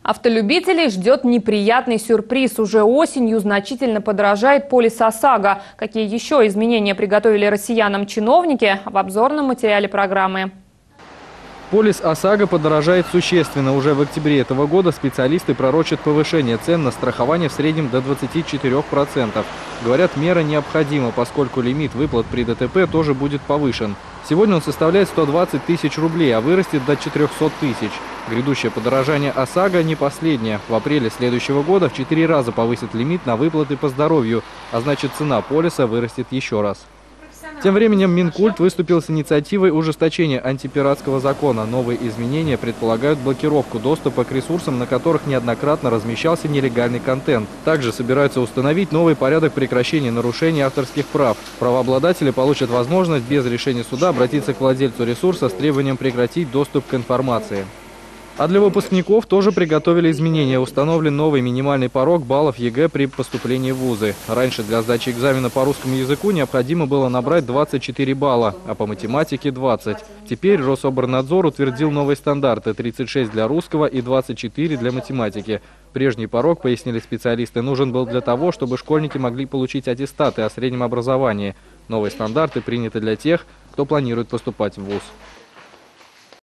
Автолюбителей ждет неприятный сюрприз. Уже осенью значительно подорожает полис ОСАГО. Какие еще изменения приготовили россиянам чиновники? В обзорном материале программы. Полис ОСАГО подорожает существенно. Уже в октябре этого года специалисты пророчат повышение цен на страхование в среднем до 24%. Говорят, мера необходима, поскольку лимит выплат при ДТП тоже будет повышен. Сегодня он составляет 120 тысяч рублей, а вырастет до 400 тысяч. Грядущее подорожание ОСАГО не последнее. В апреле следующего года в 4 раза повысит лимит на выплаты по здоровью, а значит, цена полиса вырастет еще раз. Тем временем Минкульт выступил с инициативой ужесточения антипиратского закона. Новые изменения предполагают блокировку доступа к ресурсам, на которых неоднократно размещался нелегальный контент. Также собираются установить новый порядок прекращения нарушений авторских прав. Правообладатели получат возможность без решения суда обратиться к владельцу ресурса с требованием прекратить доступ к информации. А для выпускников тоже приготовили изменения. Установлен новый минимальный порог баллов ЕГЭ при поступлении в вузы. Раньше для сдачи экзамена по русскому языку необходимо было набрать 24 балла, а по математике – 20. Теперь Рособорнадзор утвердил новые стандарты – 36 для русского и 24 для математики. Прежний порог, пояснили специалисты, нужен был для того, чтобы школьники могли получить аттестаты о среднем образовании. Новые стандарты приняты для тех, кто планирует поступать в вуз.